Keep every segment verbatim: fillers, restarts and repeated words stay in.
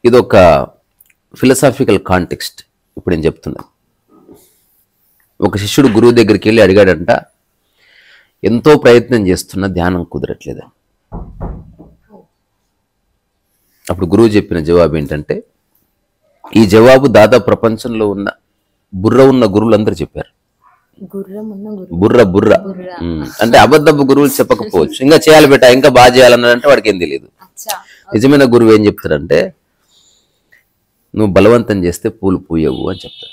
ఇదొక philosophical context. ఇప్పుడు నేను చెప్తున్నా. ఒక శిష్యుడు గురువు దగ్గరికి వెళ్ళి అడిగాడంట, ఎంతో ప్రయత్నం చేస్తున్నా ధ్యానం కుదరట్లేదు. అప్పుడు గురువు చెప్పిన జవాబు ఏంటంటే, ఈ జవాబు దాదాపు ప్రపంచంలో ఉన్న బుర్ర ఉన్న గురువులందరూ చెప్పారు. బుర్ర బుర్ర అంటే అబద్ధపు గురువులు చెప్పకపోవచ్చు, ఇంకా చేయాలి బెట, ఇంకా బాగా చేయాలన్నాడంటే వాడికి ఏం తెలియదు. నిజమైన గురువు ఏం చెప్తాడంటే, నువ్వు బలవంతం చేస్తే పూలు పూయవు అని చెప్తారు.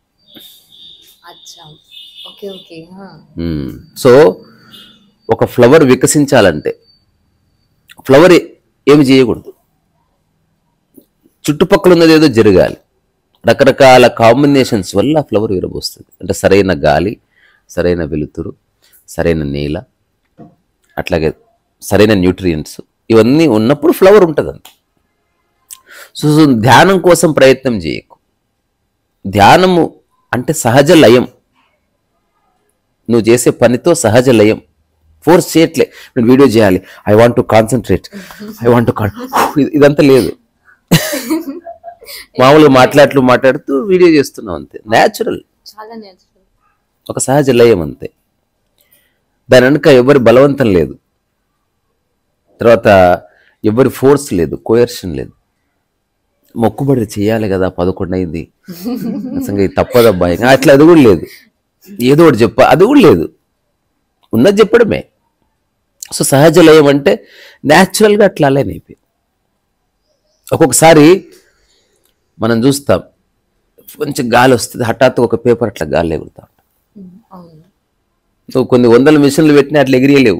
సో ఒక ఫ్లవర్ వికసించాలంటే ఫ్లవర్ ఏమి చేయకూడదు, చుట్టుపక్కల ఉన్నది ఏదో జరగాలి. రకరకాల కాంబినేషన్స్ వల్ల ఫ్లవర్ విరబోస్తుంది. అంటే సరైన గాలి, సరైన వెలుతురు, సరైన నేల, అట్లాగే సరైన న్యూట్రియంట్స్, ఇవన్నీ ఉన్నప్పుడు ఫ్లవర్ ఉంటుంది అంత. సో ధ్యానం కోసం ప్రయత్నం చేయకు. ధ్యానము అంటే సహజ లయం. నువ్వు చేసే పనితో సహజ లయం. ఫోర్స్ చేయట్లే, నేను వీడియో చేయాలి, I want to concentrate, I want to con ఇదంతా లేదు. మామూలుగా మాట్లాడుతూ మాట్లాడుతూ వీడియో చేస్తున్నావు అంతే. న్యాచురల్, ఒక సహజ లయం అంతే. దాని వెనుక ఎవరి బలవంతం లేదు, తర్వాత ఎవరి ఫోర్స్ లేదు, కోయర్షన్ లేదు. మొక్కుబడి చేయాలి కదా, పదకొండు అయింది అసలు తప్పదబ్బా అట్లా, అది కూడా లేదు. ఏదో ఒకటి చెప్ప, అది కూడా లేదు, ఉన్నది చెప్పడమే. సో సహజ లయం అంటే న్యాచురల్గా అట్లా అలైన్ అయిపోయింది. ఒక్కొక్కసారి మనం చూస్తాం, కొంచెం గాలి వస్తుంది, హఠాత్తు ఒక పేపర్ అట్లా గాలి ఎగురుతా ఉంటాం. సో కొన్ని వందల మిషన్లు పెట్టినా అట్లా ఎగిరియలేవు,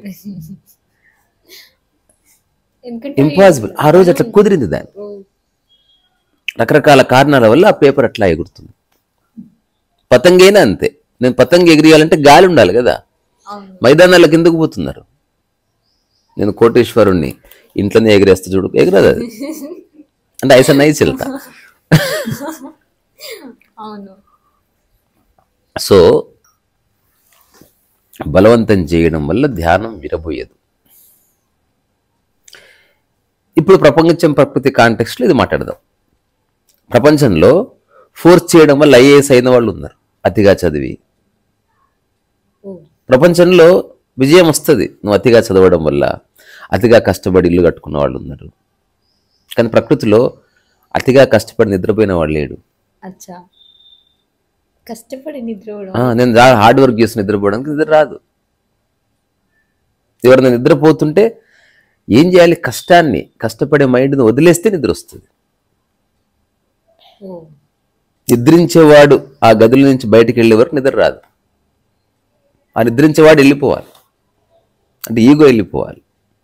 ఇంపాసిబుల్. ఆ రోజు అట్లా కుదిరింది దాన్ని, రకరకాల కారణాల వల్ల ఆ పేపర్ అట్లా ఎగురుతుంది. పతంగైనా అంతే. నేను పతంగ ఎగిరియాలంటే గాలి ఉండాలి కదా. మైదానాలకు ఎందుకు పోతున్నారు? నేను కోటేశ్వరుణ్ణి ఇంట్లోనే ఎగిరేస్తా చూడు, ఎగిరదు అది. అంటే ఐసా నై చెల్తా. సో బలవంతం చేయడం వల్ల ధ్యానం విరబోయేదు. ఇప్పుడు ప్రపంచం ప్రకృతి కాంటెక్స్ట్లో ఇది మాట్లాడదాం. ప్రపంచంలో ఫోర్స్ చేయడం వల్ల ఐఏఎస్ అయిన వాళ్ళు ఉన్నారు, అతిగా చదివి. ప్రపంచంలో విజయం వస్తుంది నువ్వు అతిగా చదవడం వల్ల, అతిగా కష్టపడి ఇల్లు కట్టుకున్న వాళ్ళు ఉన్నారు. కానీ ప్రకృతిలో అతిగా కష్టపడి నిద్రపోయిన వాడు లేడు. నేను హార్డ్ వర్క్ చేసి నిద్రపోవడానికి నిద్ర రాదు. ఎవరైనా నిద్రపోతుంటే ఏం చేయాలి? కష్టాన్ని, కష్టపడే మైండ్ని వదిలేస్తే నిద్ర వస్తుంది. నిద్రించేవాడు ఆ గదుల నుంచి బయటికి వెళ్ళే వరకు నిద్ర రాదు. ఆ నిద్రించేవాడు వెళ్ళిపోవాలి, అంటే ఈగో వెళ్ళిపోవాలి.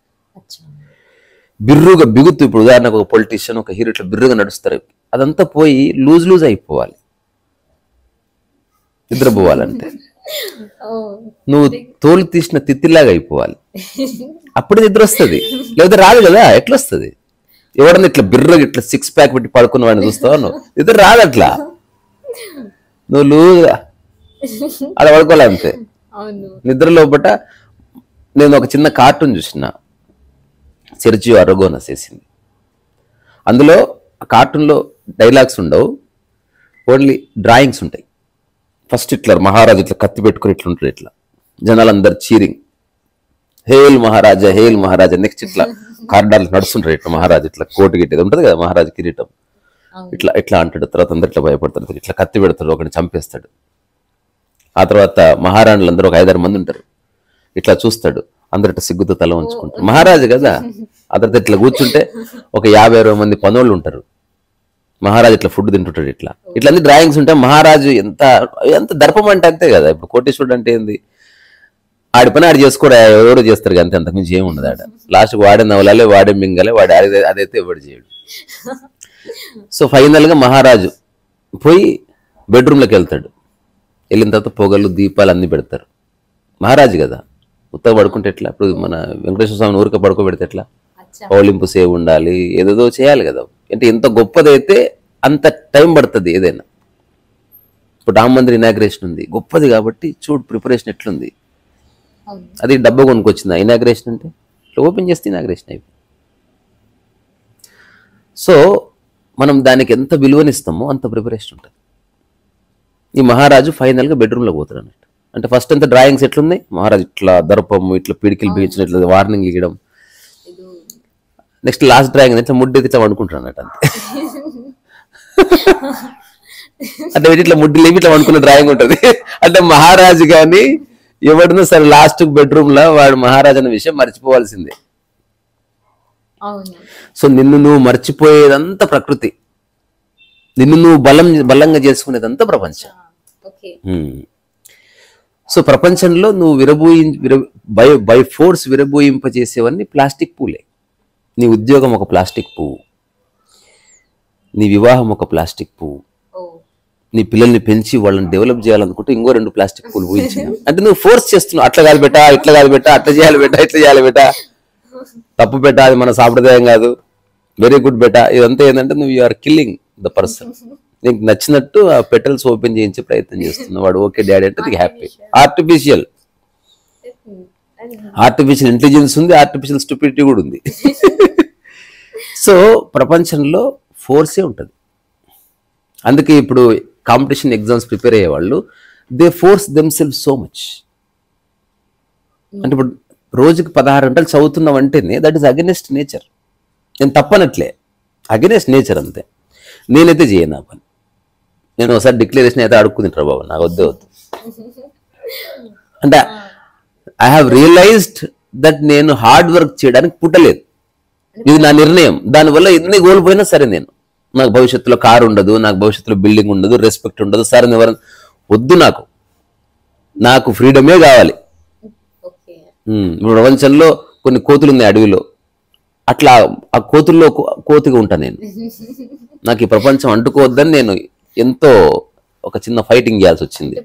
బిర్రుగా బిగుతూ, ఇప్పుడు ఉదాహరణకు ఒక పొలిటీషియన్, ఒక హీరో ఇట్లా బిర్రుగా నడుస్తారు, అదంతా పోయి లూజ్ లూజ్ అయిపోవాలి నిద్రపోవాలంటే. నువ్వు తోలు తీసిన తిత్తిలాగా అయిపోవాలి, అప్పుడు నిద్ర వస్తుంది. లేదా రాదు కదా. ఎట్లా వస్తుంది? ఎవడన్నా ఇట్లా బిర్రగా ఇట్లా సిక్స్ ప్యాక్ పెట్టి పడుకున్న వాడిని చూస్తావు నువ్వు, నిద్ర రాదు అట్లా. నువ్వు లూజ్గా అలా పడుకోవాలి అంతే. నిద్ర లోపట నేను ఒక చిన్న కార్టూన్ చూసిన, సెర్జియో అరగోనస్ వేసింది. అందులో ఆ కార్టూన్లో డైలాగ్స్ ఉండవు, ఓన్లీ డ్రాయింగ్స్ ఉంటాయి. ఫస్ట్ ఇట్లా మహారాజు ఇట్లా కత్తి పెట్టుకుని ఇట్లా ఉంటాడు, ఇట్లా జనాలందరు cheering, hail maharaja, hail maharaja. Next ఇట్లా కార్డార్లు నడుస్తుంటారు, ఇట్లా మహారాజు ఇట్లా కోటు గిట్టేది ఉంటుంది కదా, మహారాజు కిరీటం ఇట్లా ఇట్లా అంటాడు. తర్వాత అందరు ఇట్లా భయపడతారు, ఇట్లా కత్తి పెడతాడు, ఒకటి చంపేస్తాడు. ఆ తర్వాత మహారాణులు అందరూ ఒక ఐదారు మంది ఉంటారు, ఇట్లా చూస్తాడు, అందరిట సిగ్గుతో తల ఉంచుకుంటారు. మహారాజు కదా. ఆ తర్వాత ఇట్లా కూర్చుంటే ఒక యాభై అరవై మంది పనులు ఉంటారు. మహారాజు ఇట్లా ఫుడ్ తింటుంటాడు, ఇట్లా ఇట్లా అన్ని డ్రాయింగ్స్ ఉంటాయి. మహారాజు ఎంత ఎంత దర్పం అంటే అంతే కదా. ఇప్పుడు కోటేశ్వరుడు అంటే ఏంది? ఆడి పని ఆడు చేసుకోడు, ఎవరో చేస్తారు అంతే, అంతకుమించి ఏమి ఉండదు ఆడ. లాస్ట్కి వాడే నవలాలే, వాడే మింగలే, వాడే అదైతే ఎవడు చేయడు. సో ఫైనల్గా మహారాజు పోయి బెడ్రూమ్లోకి వెళ్తాడు. వెళ్ళిన తర్వాత పొగలు, దీపాలు అన్నీ పెడతారు. మహారాజు కదా, ఉత్తగా పడుకుంటే ఎట్లా? ఇప్పుడు మన వెంకటేశ్వర స్వామిని ఊరిక పడుకోబెడితే ఎట్లా? పౌలింపు సేవ ఉండాలి, ఏదేదో చేయాలి కదా. అంటే ఎంత గొప్పదైతే అంత టైం పడుతుంది ఏదైనా. ఇప్పుడు రామ మందిర్ ఇనాగ్రేషన్ ఉంది, గొప్పది కాబట్టి చూడు ప్రిపరేషన్ ఎట్లుంది. అది డబ్బా కొనుక్కొచ్చింది ఇనాగ్రేషన్ అంటే, ఇట్లా ఓపెన్ చేస్తే ఇనాగ్రేషన్ అయిపోయింది. సో మనం దానికి ఎంత విలువనిస్తామో అంత ప్రిపరేషన్ ఉంటుంది. ఈ మహారాజు ఫైనల్గా బెడ్రూమ్లో పోతాడు అన్నట్టు. అంటే ఫస్ట్ అంతా డ్రాయింగ్స్ ఎట్లున్నాయి, మహారాజు ఇట్లా దర్పము ఇట్లా పిడికిలు బిగించిన ఇట్లా వార్నింగ్ ఇవ్వడం, నెక్స్ట్ లాస్ట్ డ్రాయింగ్ ఇట్లా ముడ్డి ఇట్లా వండుకుంటాడు అన్నట్టు. అంతే అంటే ఇట్లా ముడ్డి లేవి ఇట్లా వండుకున్న డ్రాయింగ్ ఉంటుంది. అంటే మహారాజు కానీ ఎవడన్నా సరే లాస్ట్ బెడ్రూమ్ లో వాడు మహారాజు అనే విషయం మర్చిపోవాల్సిందే. సో నిన్ను నువ్వు మర్చిపోయేదంతా ప్రకృతి, నిన్ను నువ్వు బలం బలంగా చేసుకునేదంతా ప్రపంచం. సో ప్రపంచంలో నువ్వు విరబోయి బై బై ఫోర్స్ విరబోయింపజేసేవన్నీ ప్లాస్టిక్ పూలే. నీ ఉద్యోగం ఒక ప్లాస్టిక్ పువ్వు, నీ వివాహం ఒక ప్లాస్టిక్ పువ్వు, నీ పిల్లల్ని పెంచి వాళ్ళని డెవలప్ చేయాలనుకుంటే ఇంకో రెండు ప్లాస్టిక్ పూలు పూయించిన. అంటే నువ్వు ఫోర్స్ చేస్తున్నావు, అట్లా కాదు బెటా, ఇట్లా కాదు బెటా, అట్లా చేయాలి బెటా, ఇట్లా చేయాలి బెటా, తప్పు బెటా, అది మన సాంప్రదాయం కాదు, వెరీ గుడ్ బెటా. ఇదంతా ఏంటంటే నువ్వు యూఆర్ కిల్లింగ్ ద పర్సన్. నీకు నచ్చినట్టు ఆ పెటల్స్ ఓపెన్ చేయించే ప్రయత్నం చేస్తున్నావు. వాడు ఓకే డాడీ అంటే నీకు హ్యాపీ. ఆర్టిఫిషియల్ ఆర్టిఫిషియల్ ఇంటెలిజెన్స్ ఉంది, ఆర్టిఫిషియల్ స్టూపిడిటీ కూడా ఉంది. సో ప్రపంచంలో ఫోర్సే ఉంటుంది. అందుకే ఇప్పుడు కాంపిటీషన్ ఎగ్జామ్స్ ప్రిపేర్ అయ్యేవాళ్ళు they force themselves so much. అంటే ఇప్పుడు రోజుకి పదహారు గంటలు చదువుతున్నాం అంటేనే దట్ ఈస్ అగెనెస్ట్ నేచర్. నేను తప్పనట్లే, అగెనెస్ట్ నేచర్ అంతే. నేనైతే చేయను ఆ పని. నేను ఒకసారి డిక్లరేషన్ అయితే అడుక్కుంటారు బాబు, నాకు వద్దే వద్దు అంటే ఐ హ్యావ్ రియలైజ్డ్ దట్ నేను హార్డ్ వర్క్ చేయడానికి పుట్టలేదు, ఇది నా నిర్ణయం. దానివల్ల ఎన్ని కోల్పోయినా సరే, నేను నాకు భవిష్యత్తులో కారు ఉండదు, నాకు భవిష్యత్తులో బిల్డింగ్ ఉండదు, రెస్పెక్ట్ ఉండదు, సరే ఎవరు వద్దు, నాకు నాకు ఫ్రీడమే కావాలి. ప్రపంచంలో కొన్ని కోతులు ఉన్నాయి అడవిలో, అట్లా ఆ కోతుల్లో కోతిగా ఉంటాను నేను. నాకు ఈ ప్రపంచం అంటుకోవద్దని నేను ఎంతో ఒక చిన్న ఫైటింగ్ చేయాల్సి వచ్చింది.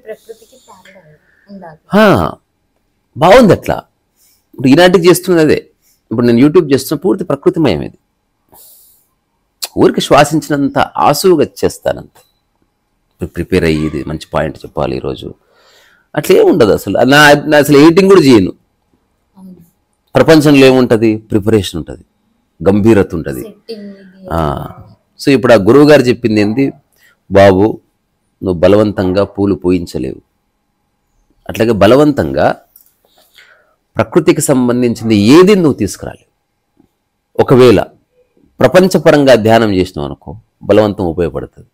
బాగుంది అట్లా. ఇప్పుడు ఈనాటికి చేస్తున్నది అదే. ఇప్పుడు నేను యూట్యూబ్ చేస్తున్న పూర్తి ప్రకృతిమయం. ఇది ఊరికి శ్వాసించినంత ఆసువుగా చేస్తానంత. ప్రిపేర్ అయ్యి ఇది మంచి పాయింట్ చెప్పాలి ఈరోజు, అట్లా ఏముండదు అసలు. నా అసలు ఎడిటింగ్ కూడా చేయను. ప్రపంచంలో ఏముంటుంది, ప్రిపరేషన్ ఉంటుంది, గంభీరత ఉంటుంది. సో ఇప్పుడు ఆ గురువు గారు చెప్పింది ఏంది, బాబు నువ్వు బలవంతంగా పూలు పూయించలేవు, అట్లాగే బలవంతంగా ప్రకృతికి సంబంధించింది ఏది నువ్వు తీసుకురాలేవు. ఒకవేళ ప్రపంచపరంగా ధ్యానం చేసినావు అనుకో, బలవంతం ఉపయోగపడుతుంది.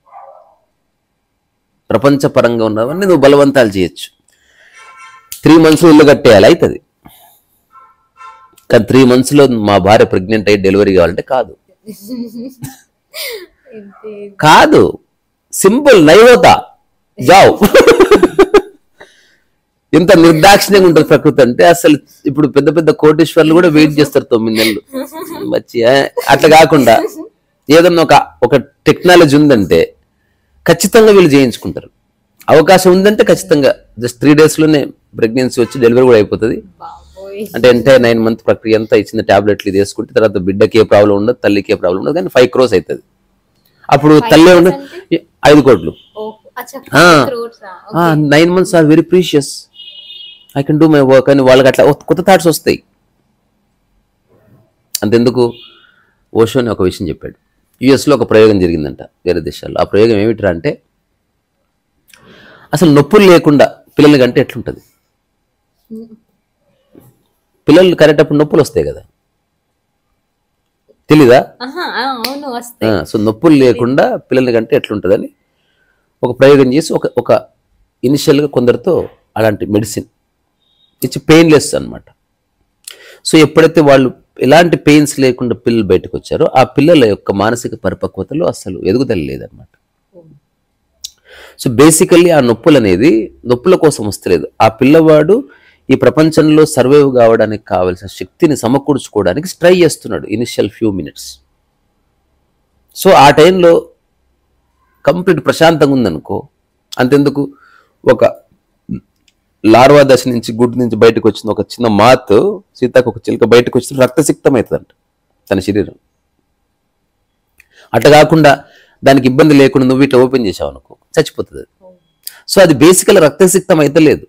ప్రపంచపరంగా ఉన్నవన్నీ నువ్వు బలవంతాలు చేయొచ్చు. త్రీ మంత్స్లో ఇల్లు కట్టేయాలి అవుతుంది, కానీ త్రీ మంత్స్లో మా భార్య ప్రెగ్నెంట్ అయ్యి డెలివరీ కావాలంటే కాదు కాదు సింపుల్ నైవోతా జావ్. ఎంత నిర్దాక్షిణ్యంగా ఉంటుంది ప్రకృతి అంటే. అసలు ఇప్పుడు పెద్ద పెద్ద కోటీశ్వర్లు కూడా వెయిట్ చేస్తారు తొమ్మిది నెలలు వచ్చి. అట్లా కాకుండా ఏదన్నా ఒక ఒక టెక్నాలజీ ఉందంటే ఖచ్చితంగా వీళ్ళు చేయించుకుంటారు. అవకాశం ఉందంటే ఖచ్చితంగా జస్ట్ త్రీ డేస్ లోనే ప్రెగ్నెన్సీ వచ్చి డెలివరీ కూడా అయిపోతుంది. అంటే ఎంటైర్ నైన్ మంత్ ప్రక్రియ అంతా ఇచ్చిన టాబ్లెట్లు ఇది వేసుకుంటే తర్వాత బిడ్డకి ఏ ప్రాబ్లం ఉండదు, తల్లికి ఏ ప్రాబ్లం ఉండదు. కానీ ఫైవ్ క్రోస్ అవుతుంది. అప్పుడు తల్లి ఉండదు, ఐదు కోట్లు. Nine months are very precious, I can do my work అని వాళ్ళకి అట్లా కొత్త థాట్స్ వస్తాయి. అంతెందుకు, ఓషో అని ఒక విషయం చెప్పాడు. యుఎస్లో ఒక ప్రయోగం జరిగిందంట వేరే దేశాల్లో. ఆ ప్రయోగం ఏమిట్రా అంటే, అసలు నొప్పులు లేకుండా పిల్లల కంటే ఎట్లుంటుంది. పిల్లలు కనేటప్పుడు నొప్పులు వస్తాయి కదా, తెలీదా? సో నొప్పులు లేకుండా పిల్లల కంటే ఎట్లుంటుందని ఒక ప్రయోగం చేసి ఒక ఒక ఇనిషియల్గా కొందరితో అలాంటి మెడిసిన్ ఇచ్చి పెయిన్లెస్ అనమాట. సో ఎప్పుడైతే వాళ్ళు ఎలాంటి పెయిన్స్ లేకుండా పిల్లలు బయటకు వచ్చారో ఆ పిల్లల యొక్క మానసిక పరిపక్వతలో అసలు ఎదుగుదల లేదనమాట. సో బేసికల్లీ ఆ నొప్పులు అనేది నొప్పుల కోసం వస్తలేదు, ఆ పిల్లవాడు ఈ ప్రపంచంలో సర్వైవ్ కావడానికి కావలసిన శక్తిని సమకూర్చుకోవడానికి ట్రై చేస్తున్నాడు ఇనిషియల్ ఫ్యూ మినిట్స్. సో ఆ టైంలో కంప్లీట్ ప్రశాంతంగా ఉందనుకో, అంతెందుకు ఒక లార్వా దశ నుంచి గుడ్డు నుంచి బయటకు వచ్చిన ఒక చిన్న మాత్ సీతాకు ఒక చిలుక బయటకు వచ్చిన రక్తసిక్తం అవుతుందంట తన శరీరం. అట్లా కాకుండా దానికి ఇబ్బంది లేకుండా నువ్వు ఇట్లా ఓపెన్ చేసావు అనుకో చచ్చిపోతుంది. సో అది బేసికల్ రక్తసిక్తం అయితే లేదు.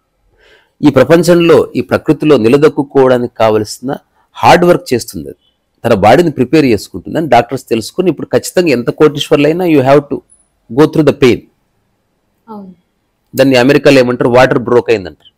ఈ ప్రపంచంలో ఈ ప్రకృతిలో నిలదొక్కుకోవడానికి కావలసిన హార్డ్ వర్క్ చేస్తుంది. తన బాడీని ప్రిపేర్ చేసుకుంటుంది అని డాక్టర్స్ తెలుసుకుని ఇప్పుడు ఖచ్చితంగా ఎంత కోటీశ్వర్లైనా you have to go through the pain. దాన్ని అమెరికాలో ఏమంటారు, వాటర్ బ్రోక్ అయిందంటారు.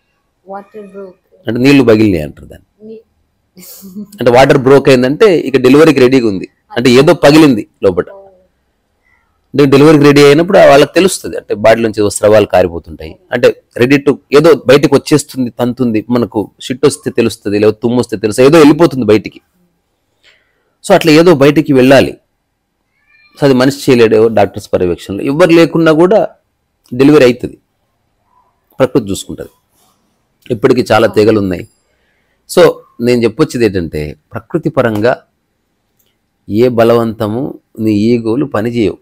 అంటే నీళ్లు పగిలినాయి అంటారు దాన్ని. అంటే వాటర్ బ్రోక్ అయిందంటే ఇక డెలివరీకి రెడీగా ఉంది, అంటే ఏదో పగిలింది లోపల. అంటే డెలివరీకి రెడీ అయినప్పుడు వాళ్ళకి తెలుస్తుంది, అంటే బాడీ నుంచి ఏదో స్రవాలు కారిపోతుంటాయి, అంటే రెడీ టు ఏదో బయటకు వచ్చేస్తుంది, తంతుంది. మనకు షిట్ వస్తే తెలుస్తుంది, లేదా తుమ్ము వస్తే తెలుస్తుంది, ఏదో వెళ్ళిపోతుంది బయటికి. సో అట్లా ఏదో బయటికి వెళ్ళాలి. సో అది మనిషి చేయలేడు డాక్టర్స్ పర్యవేక్షణలో. ఎవరు లేకున్నా కూడా డెలివరీ అవుతుంది, ప్రకృతి చూసుకుంటుంది. ఇప్పటికీ చాలా తీగలు ఉన్నాయి. సో నేను చెప్పొచ్చేది ఏంటంటే, ప్రకృతి పరంగా ఏ బలవంతము నీ ఈగోలు పనిచేయవు.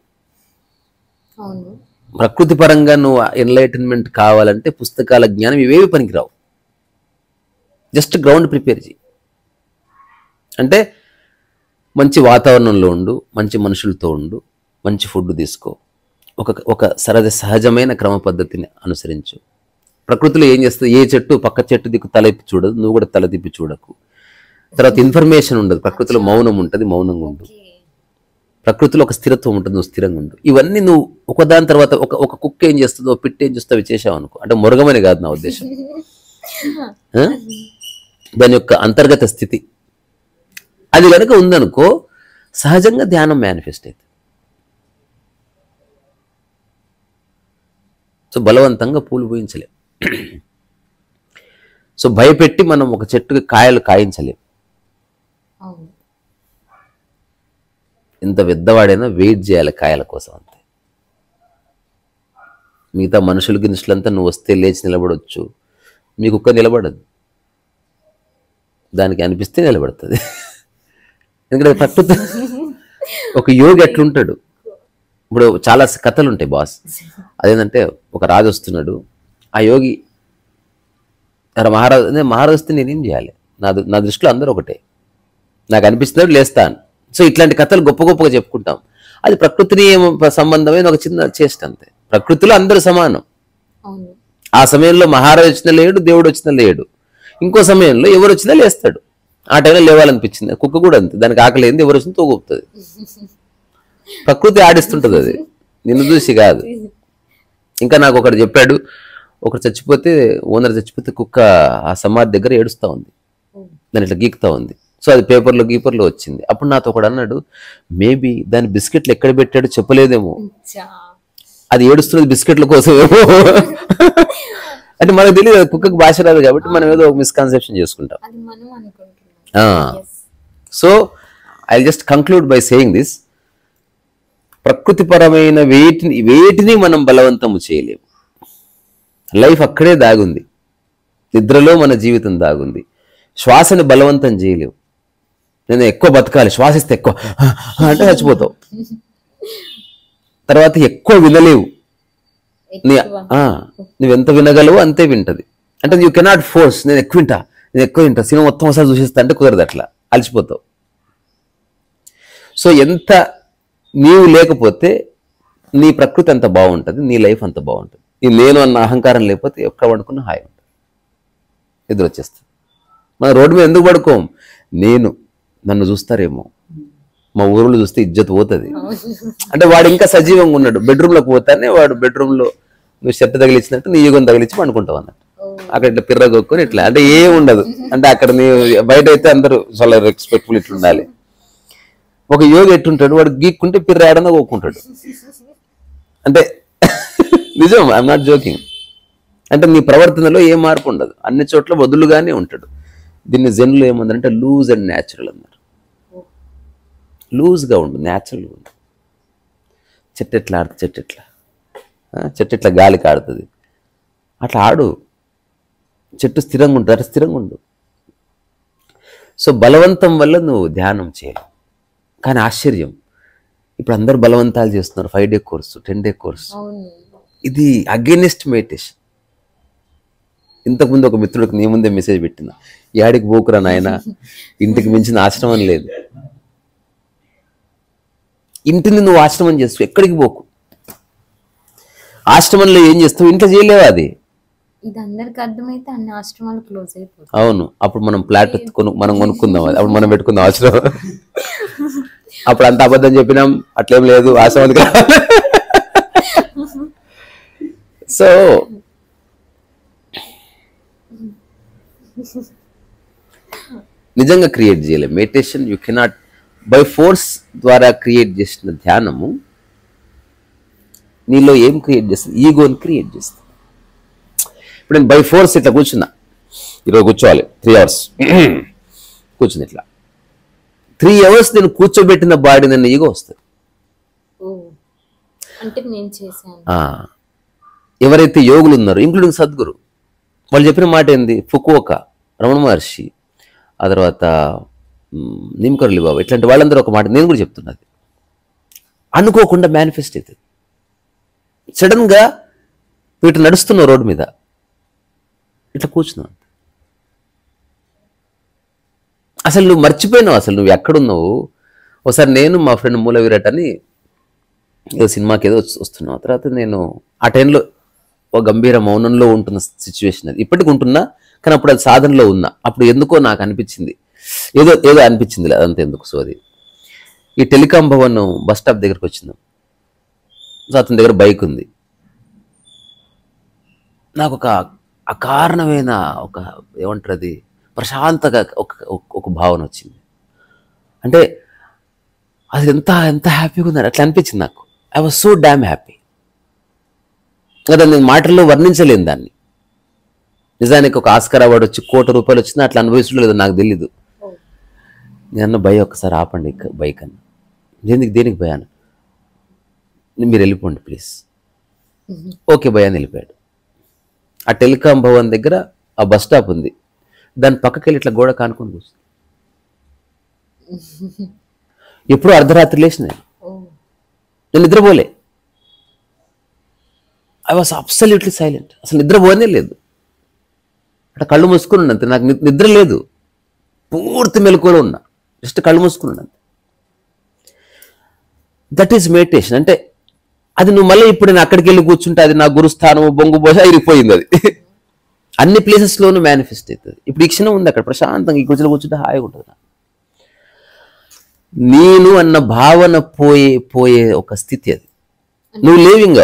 ప్రకృతి పరంగా నువ్వు ఎన్లైటన్మెంట్ కావాలంటే పుస్తకాల జ్ఞానం ఇవేవి పనికిరావు. జస్ట్ గ్రౌండ్ ప్రిపేర్ చేయి. అంటే మంచి వాతావరణంలో ఉండు, మంచి మనుషులతో ఉండు, మంచి ఫుడ్ తీసుకో, ఒక ఒక సరద సహజమైన క్రమ పద్ధతిని అనుసరించు. ప్రకృతిలో ఏం చేస్తుంది, ఏ చెట్టు పక్క చెట్టు దిక్కు తల తిప్పి చూడదు, నువ్వు కూడా తల తిప్పి చూడకు. తర్వాత ఇన్ఫర్మేషన్ ఉండదు, ప్రకృతిలో మౌనం ఉంటుంది, మౌనంగా ఉండు. ప్రకృతిలో ఒక స్థిరత్వం ఉంటుంది, నువ్వు స్థిరంగా ఉండు. ఇవన్నీ నువ్వు ఒకదాని తర్వాత ఒక ఒక కుక్క ఏం చేస్తుందో, పిట్టి ఏం చేస్తుందో అవి చేసావు అనుకో, అంటే మొరగమని కాదు నా ఉద్దేశం, దాని యొక్క అంతర్గత స్థితి అది కనుక ఉందనుకో, సహజంగా ధ్యానం మేనిఫెస్ట్ అవుతుంది. సో బలవంతంగా పూలు పూయించలేం. సో భయపెట్టి మనం ఒక చెట్టుకి కాయలు కాయించలేం. ఎంత పెద్దవాడైనా వెయిట్ చేయాలి కాయల కోసం అంతే. మిగతా మనుషులు గినుషులంతా నువ్వు వస్తే లేచి నిలబడవచ్చు, మీ కుక్క నిలబడదు, దానికి అనిపిస్తే నిలబడుతుంది. ఎందుకంటే ప్రకృతి ఒక యోగి ఎట్లుంటాడు, ఇప్పుడు చాలా కథలు ఉంటాయి బాస్. అదేంటంటే ఒక రాజు వస్తున్నాడు, ఆ యోగి మహారాజు మహారాజు వస్తే నేనేం చేయాలి, నా నా దృష్టిలో అందరూ ఒకటే, నాకు అనిపిస్తున్నాడు లేస్తాను. సో ఇట్లాంటి కథలు గొప్ప గొప్పగా చెప్పుకుంటాం. అది ప్రకృతిని సంబంధమైన ఒక చిన్న చేష్ట అంతే. ప్రకృతిలో అందరూ సమానం. ఆ సమయంలో మహారాజు వచ్చినా లేడు, దేవుడు వచ్చినా లేడు. ఇంకో సమయంలో ఎవరు వచ్చినా లేస్తాడు. ఆ టైంలో లేవాలనిపించింది, కుక్క కూడా అంతే, దానికి ఆకలి ఏంది, ఎవరు వచ్చినా తోగొప్పుతుంది. ప్రకృతి ఆడిస్తుంటుంది, అది నిన్ను చూసి కాదు. ఇంకా నాకు ఒకటి చెప్పాడు, ఒకరు చచ్చిపోతే, ఓనర్ చచ్చిపోతే కుక్క ఆ సమాధి దగ్గర ఏడుస్తూ ఉంది, దాని ఇట్లా గీకుతా ఉంది. సో అది పేపర్లో గీపర్లో వచ్చింది. అప్పుడు నాతో ఒకడు అన్నాడు, మేబీ దాని బిస్కెట్లు ఎక్కడ పెట్టాడో చెప్పలేదేమో, అది ఏడుస్తున్నది బిస్కెట్ల కోసమేమో. అంటే మనకు తెలియదు, కుక్కకు భాష రాదు కాబట్టి మనం ఏదో ఒక మిస్కన్సెప్షన్ చేసుకుంటాం. So I just conclude by saying this, ప్రకృతిపరమైన వేటిని వేటిని మనం బలవంతము చేయలేము. లైఫ్ అక్కడే దాగుంది, నిద్రలో మన జీవితం దాగుంది. శ్వాసని బలవంతం చేయలేవు. నేను ఎక్కువ బతకాలి, శ్వాసిస్తే ఎక్కువ అంటే చచ్చిపోతావు. తర్వాత ఎక్కువ వినలేవు, నీ నువ్వెంత వినగలవు అంతే వింటది. అంటే యూ కెనాట్ ఫోర్స్, నేను ఎక్కువ వింటా, నేను ఎక్కువ వింటా, సినిమా మొత్తం ఒకసారి చూసేస్తా అంటే కుదరదు, అట్లా అలసిపోతావు. సో ఎంత నీవు లేకపోతే నీ ప్రకృతి అంత బాగుంటుంది, నీ లైఫ్ అంత బాగుంటుంది. ఈ నేను అన్న అహంకారం లేకపోతే ఎక్కడ పడుకున్నా హాయి ఉంటుంది, నిద్ర వచ్చేస్తుంది. మన రోడ్డు మీద ఎందుకు పడుకోం, నేను నన్ను చూస్తారేమో, మా ఊరిలో చూస్తే ఇజ్జత్ పోతుంది అంటే వాడు ఇంకా సజీవంగా ఉన్నాడు. బెడ్రూమ్లోకి పోతానే వాడు బెడ్రూమ్లో నువ్వు చెత్త తగిలిచ్చినట్టు నీ యుగం తగిలిచ్చి పండుకుంటావు అన్నట్టు. అక్కడ ఇట్లా పిర్రగొక్కుని ఇట్లా, అంటే ఏం ఉండదు. అంటే అక్కడ నీ బయట అయితే అందరూ చాలా రెస్పెక్ట్ఫుల్ ఇట్లా ఉండాలి. ఒక యోగి ఎట్టుంటాడు, వాడు గీక్కుంటే పిర్రాడన కోక్కుంటాడు. అంటే నిజం, ఐఎమ్ నాట్ జోకింగ్. అంటే నీ ప్రవర్తనలో ఏ మార్పు ఉండదు, అన్ని చోట్ల వదులుగానే ఉంటాడు. దీన్ని జెన్లో ఏమందంటే లూజ్ అండ్ న్యాచురల్ అన్నారు. లూజ్గా ఉండు, న్యాచురల్గా ఉండు. చెట్టు ఎట్లా ఆడుతుంది, చెట్టు ఎట్లా చెట్టు ఎట్లా గాలికి ఆడుతుంది అట్లా ఆడు. చెట్టు స్థిరంగా ఉంటుంది, అట్లా స్థిరంగా ఉండు. సో బలవంతం వల్ల నువ్వు ధ్యానం చేయలేవు. కానీ ఆశ్చర్యం, ఇప్పుడు అందరు బలవంతాలు చేస్తున్నారు, five day course, ten day course. ఇది అగెనిస్ట్ మెడిటేషన్. ఇంతకుముందు ఒక మిత్రుడికి నీ ముందే మెసేజ్ పెట్టిన, యాడికి పోకురా నాయన, ఇంటికి మించిన ఆశ్రమం లేదు. ఇంటిని నువ్వు ఆశ్రమం చేస్తావు, ఎక్కడికి పోకు. ఆశ్రమంలో ఏం చేస్తావు, ఇంట్లో చేయలేవా, అది ఇది అందరికి అర్థమైతే అన్ని ఆశ్రమాలు క్లోజ్ అయిపోతాయి. అవును, అప్పుడు మనం ప్లాట్ కొను మనం కొనుక్కుందాం, అది అప్పుడు మనం పెట్టుకుందాం ఆశ్రమం. అప్పుడు అంత అబద్ధం చెప్పినాం, అట్లేం లేదు ఆశ్రమానికి. సో నిజంగా క్రియేట్ చేయలేం meditation. You cannot by force ద్వారా క్రియేట్ చేసిన ధ్యానము నీలో ఏం క్రియేట్ చేస్తుంది? ఈగోని క్రియేట్ చేస్తుంది. ఇప్పుడు నేను బై ఫోర్స్ ఇట్లా కూర్చున్నా, ఈరోజు కూర్చోవాలి త్రీ అవర్స్ కూర్చుని ఇట్లా త్రీ అవర్స్ నేను కూర్చోబెట్టిన బాడీ నన్ను ఈగో వస్తుంది. ఎవరైతే యోగులు ఉన్నారో ఇంక్లూడింగ్ సద్గురు, వాళ్ళు చెప్పిన మాట ఏంది? ఫుకువోక, రమణ మహర్షి, ఆ తర్వాత నిమ్కర్లి బాబా, ఇట్లాంటి వాళ్ళందరూ ఒక మాట నేను కూడా చెప్తున్నది. అనుకోకుండా మేనిఫెస్ట్ అవుతుంది. సడన్గా వీటి నడుస్తున్న రోడ్డు మీద ఇట్లా కూర్చున్నావు, అసలు నువ్వు మర్చిపోయినావు అసలు నువ్వు ఎక్కడున్నావు. ఒకసారి నేను మా ఫ్రెండ్ మూల విరాట్ అని ఏదో సినిమాకి ఏదో వస్తున్నావు, తర్వాత నేను ఆ టైంలో ఒక గంభీర మౌనంలో ఉంటున్న సిచ్యువేషన్ అది. ఇప్పటికి ఉంటున్నా, కానీ అప్పుడు అది సాధనలో ఉన్నా. అప్పుడు ఎందుకో నాకు అనిపించింది, ఏదో ఏదో అనిపించింది అదంతా ఎందుకు. సో అది ఈ టెలికాం భవన్ బస్ స్టాప్ దగ్గరకు వచ్చిందాం. సో అతని దగ్గర బైక్ ఉంది. నాకు ఒక అకారణమైన ఒక ఏమంటారు అది ప్రశాంతగా ఒక ఒక భావన వచ్చింది. అంటే అది ఎంత ఎంత హ్యాపీగా ఉన్నారు అట్లా అనిపించింది నాకు. I was so damn happy. కదా నేను మాటల్లో వర్ణించలేను దాన్ని. నిజానికి ఒక ఆస్కార్ అవార్డు వచ్చి కోటి రూపాయలు వచ్చింది, అట్లా అనుభవించడం లేదు నాకు తెలీదు. నేను భయ ఒకసారి ఆపండి బైక్ అని. దేనికి దేనికి భయాను? మీరు వెళ్ళిపోండి ప్లీజ్. ఓకే భయాన్ని వెళ్ళిపోయాడు. ఆ టెలికాం భవన్ దగ్గర ఆ బస్ స్టాప్ ఉంది, దాని పక్కకి వెళ్ళి ఇట్లా గోడ కానుకొని కూర్చుంది. ఎప్పుడూ అర్ధరాత్రి లేచి నేను నేను నిద్రపోలే. I was absolutely silent. అసలు నిద్రపోనే లేదు. అట్లా కళ్ళు మూసుకుని ఉన్నంత, నాకు నిద్ర లేదు, పూర్తి మెలకువలో ఉన్నా, జస్ట్ కళ్ళు మూసుకుని ఉన్నంత. That is meditation. అంటే అది నువ్వు మళ్ళీ ఇప్పుడు నేను అక్కడికి వెళ్ళి కూర్చుంటే అది నా గురుస్థానము బొంగు బోస ఇరిగిపోయింది. అది అన్ని ప్లేసెస్లోనూ మేనిఫెస్ట్ అవుతుంది. ఇప్పుడు ఈ క్షణం ఉంది అక్కడ ప్రశాంతంగా, ఈ కూర్చొని కూర్చుంటే హాయిగా ఉంటుంది. నేను అన్న భావన పోయే పోయే ఒక స్థితి అది. నువ్వు లేవింగ్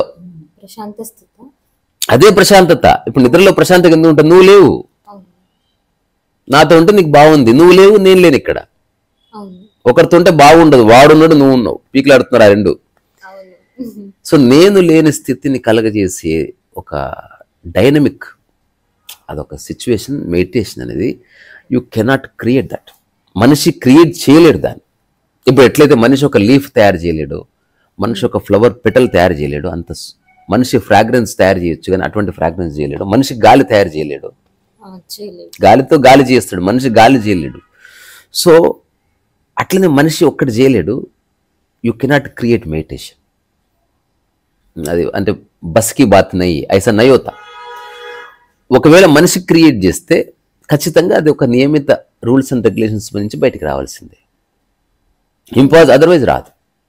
అదే ప్రశాంతత. ఇప్పుడు నిద్రలో ప్రశాంతత ఎందుకు ఉంటుంది? నువ్వు లేవు, నాతో ఉంటే నీకు బాగుంది. నువ్వు లేవు, నేను లేను ఇక్కడ. ఒకరితో ఉంటే బాగుండదు, వాడున్నాడు నువ్వు ఉన్నావు, పీకులాడుతున్నారు ఆ రెండు. సో నేను లేని స్థితిని కలగజేసే ఒక డైనమిక్, అదొక సిచ్యువేషన్. మెడిటేషన్ అనేది యూ కెనాట్ క్రియేట్ దట్. మనిషి క్రియేట్ చేయలేడు దాన్ని. ఇప్పుడు ఎట్లయితే మనిషి ఒక లీఫ్ తయారు చేయలేడు, మనిషి ఒక ఫ్లవర్ పెటల్ తయారు చేయలేడు, అంత మనిషి ఫ్రాగ్రెన్స్ తయారు చేయొచ్చు కానీ అటువంటి ఫ్రాగ్రెన్స్ చేయలేడు. మనిషి గాలి తయారు చేయలేడు, గాలితో గాలి చేస్తాడు, మనిషి గాలి చేయలేడు. సో అట్లనే మనిషి ఒక్కటి చేయలేడు. You cannot create meditation. అది అంటే బస్కి బాత్ నయ్యి ఐసా నయోతా. ఒకవేళ మనిషి క్రియేట్ చేస్తే ఖచ్చితంగా అది ఒక నియమిత రూల్స్ అండ్ రెగ్యులేషన్స్ నుంచి బయటికి రావాల్సిందే. ఇంపాజ్ అదర్వైజ్ రాదు.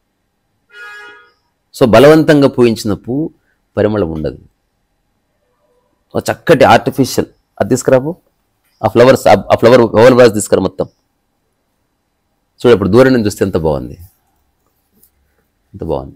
సో బలవంతంగా పూయించిన పువ్వు పరిమళం ఉండదు. ఒక చక్కటి ఆర్టిఫిషియల్ అది తీసుకురావు, ఆ ఫ్లవర్స్ ఆ ఫ్లవర్ ఫ్లవర్ వాజ్ తీసుకురా మొత్తం. చూడు ఇప్పుడు దూరం నుంచి చూస్తే ఎంత బాగుంది, ఎంత బాగుంది.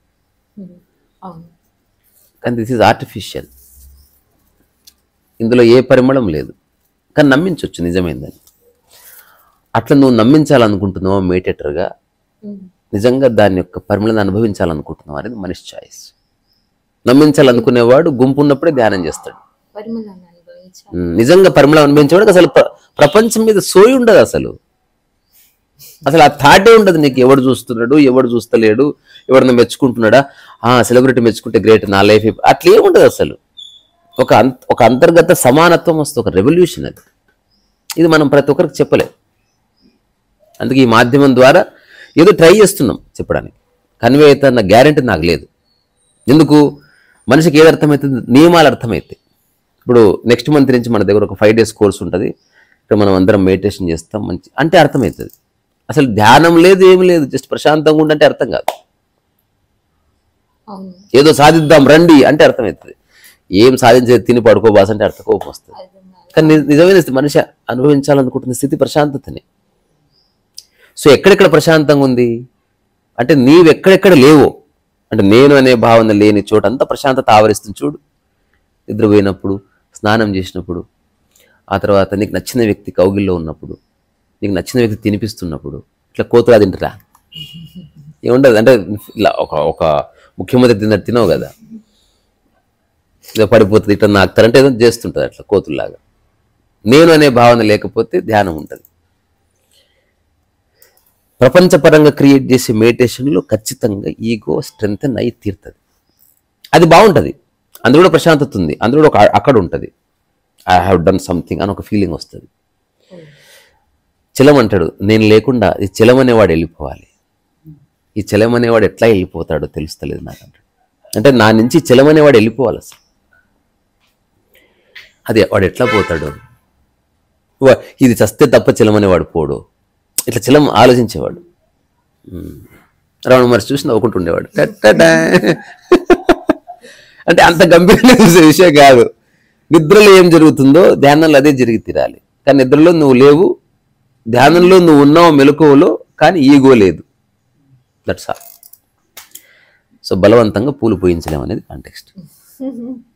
కానీ దిస్ ఈజ్ ఆర్టిఫిషియల్. ఇందులో ఏ పరిమళం లేదు, కానీ నమ్మించవచ్చు నిజమైందని. అట్లా నువ్వు నమ్మించాలనుకుంటున్నావు మెడిటేటర్గా, నిజంగా దాని యొక్క పరిమళాన్ని అనుభవించాలనుకుంటున్నావు అనేది మనిషి చాయిస్. నమ్మించాలనుకునేవాడు గుంపు ఉన్నప్పుడే ధ్యానం చేస్తాడు. నిజంగా పరిమళం అనుభవించేవాడు అసలు ప్రపంచం మీద సోయి ఉండదు. అసలు అసలు ఆ థాటే ఉండదు నీకు. ఎవడు చూస్తున్నాడు, ఎవడు చూస్తలేడు, ఎవరిని మెచ్చుకుంటున్నాడా, సెలబ్రిటీ మెచ్చుకుంటే గ్రేట్, నా లైఫ్ అట్లే ఉండదు. అసలు ఒక ఒక అంతర్గత సమానత్వం వస్తుంది, ఒక రెవల్యూషన్ అది. ఇది మనం ప్రతి ఒక్కరికి చెప్పలేం. అందుకే ఈ మాధ్యమం ద్వారా ఏదో ట్రై చేస్తున్నాం చెప్పడానికి. కన్వే అవుతా అన్న గ్యారెంటీ నాకు లేదు. ఎందుకు? మనిషికి ఏది అర్థమవుతుంది? నియమాలు అర్థమవుతాయి. ఇప్పుడు నెక్స్ట్ మంత్ నుంచి మన దగ్గర ఒక ఫైవ్ డేస్ కోర్స్ ఉంటుంది. ఇక్కడ మనం అందరం మెడిటేషన్ చేస్తాం మంచి అంటే అర్థమవుతుంది. అసలు ధ్యానం లేదు, ఏమి లేదు, జస్ట్ ప్రశాంతంగా ఉండంటే అర్థం కాదు. ఏదో సాధిద్దాం రండి అంటే అర్థమవుతుంది. ఏం సాధించేది తిని పడుకోబాస్ అంటే అర్థ కోపం వస్తుంది. కానీ నిజమైన మనిషి అనుభవించాలనుకుంటున్న స్థితి ప్రశాంతతని. సో ఎక్కడెక్కడ ప్రశాంతంగా ఉంది అంటే నీవెక్కడెక్కడ లేవో, అంటే నేను అనే భావన లేని చోటంతా ప్రశాంతత ఆవరిస్తుంది చూడు. నిద్రపోయినప్పుడు, స్నానం చేసినప్పుడు, ఆ తర్వాత నీకు నచ్చిన వ్యక్తి కౌగిల్లో ఉన్నప్పుడు, నీకు నచ్చిన వ్యక్తి తినిపిస్తున్నప్పుడు, ఇట్లా కోతులా తింటారా ఏముండదు. అంటే ఇలా ఒక ఒక ముఖ్యమంత్రి తిన్న తినవు కదా, ఇలా పడిపోతుంది ఇట్లా నాకుతారంటే ఏదో చేస్తుంటుంది అట్లా కోతుల్లాగా. నేను అనే భావన లేకపోతే ధ్యానం ఉంటుంది. ప్రపంచపరంగా క్రియేట్ చేసే మెడిటేషన్లో ఖచ్చితంగా ఈగో స్ట్రెంగ్తెన్ అయి తీరుతుంది. అది బాగుంటుంది, అందులో కూడా ప్రశాంతత ఉంది, అందులో ఒక అక్కడ ఉంటుంది. ఐ హ్యావ్ డన్ సంథింగ్ అని ఒక ఫీలింగ్ వస్తుంది. చలం అంటాడు, నేను లేకుండా ఈ చలం అనేవాడు వెళ్ళిపోవాలి. ఈ చలం అనేవాడు ఎట్లా వెళ్ళిపోతాడో తెలుస్తలేదు నాకు అంటాడు. అంటే నా నుంచి చలం అనేవాడు వెళ్ళిపోవాలి అసలు. అదే వాడు ఎట్లా పోతాడు, ఇది చస్తే తప్ప చలం అనేవాడు పోడు, ఇట్లా చలం ఆలోచించేవాడు. రమణ మహర్షి చూసి నవ్వుకుంటుండేవాడు. అంటే అంత గంభీరంగా చూసే విషయం కాదు. నిద్రలో ఏం జరుగుతుందో ధ్యానంలో అదే జరిగి తీరాలి. కానీ నిద్రలో నువ్వు లేవు, ధ్యానంలో నువ్వు ఉన్నావు మెలకువలో, కానీ ఈగో లేదు. That's all. సో బలవంతంగా పూలు పోయించలేం అనేది కాంటెక్స్ట్.